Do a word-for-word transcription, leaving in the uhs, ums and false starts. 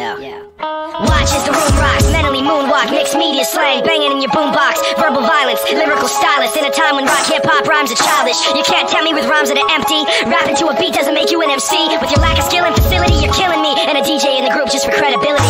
Yeah. Watch as the room rocks, mentally moonwalk, mixed media slang, banging in your boombox, verbal violence, lyrical stylist, in a time when rock hip-hop rhymes are childish. You can't tell me with rhymes that are empty, rapping to a beat doesn't make you an M C. With your lack of skill and facility, you're killing me, and a D J in the group just for credibility.